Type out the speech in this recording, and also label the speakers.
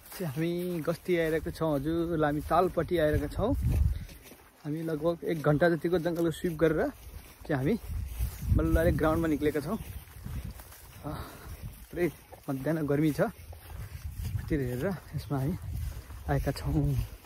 Speaker 1: चाहिँ हामी गस्ती आइरहेको छौँ हजुर। हामी तालपट्टि आइरहेका छौँ। हामी लगभग 1 घन्टा जतिको जङ्गलको स्विप गरेर चाहिँ हामी बल्लले ग्राउन्डमा निक्लेका छौँ। पुरै मध्याह गर्मी छ, त्यति हेरेर यसमा हामी आएका छौँ।